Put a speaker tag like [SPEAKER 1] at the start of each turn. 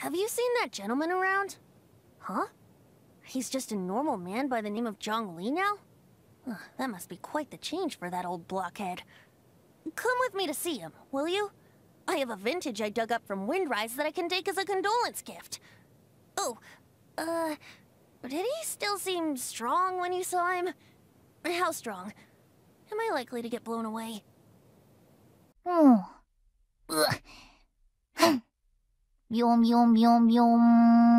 [SPEAKER 1] Have you seen that gentleman around? Huh? He's just a normal man by the name of Zhongli now? Ugh, that must be quite the change for that old blockhead. Come with me to see him, will you? I have a vintage I dug up from Windrise that I can take as a condolence gift. Oh, did he still seem strong when you saw him? How strong? Am I likely to get blown away?
[SPEAKER 2] 뿅뿅뿅뿅.